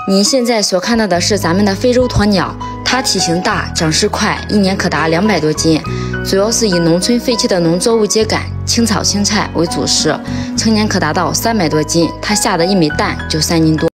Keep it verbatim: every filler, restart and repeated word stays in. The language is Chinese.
你现在所看到的是咱们的非洲鸵鸟，它体型大，长势快，一年可达两百多斤，主要是以农村废弃的农作物秸秆、青草、青菜为主食，成年可达到三百多斤。它下的一枚蛋就三斤多。